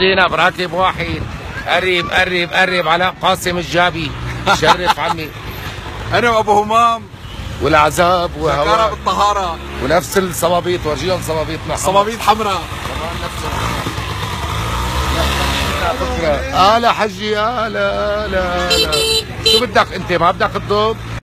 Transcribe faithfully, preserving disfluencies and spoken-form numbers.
زينب راكب واحد. قرب قرب قرب علاء قاسم الجابي. شرف عمي. انا وابو همام والعذاب وهواء بالطهاره ونفس الصبابيط. ورجيهم صبابيطنا صبابيط حمراء كمان نفس فكرة. آه لا حجي آه لا لا لا. شو بدك انت؟ ما بدك تضب؟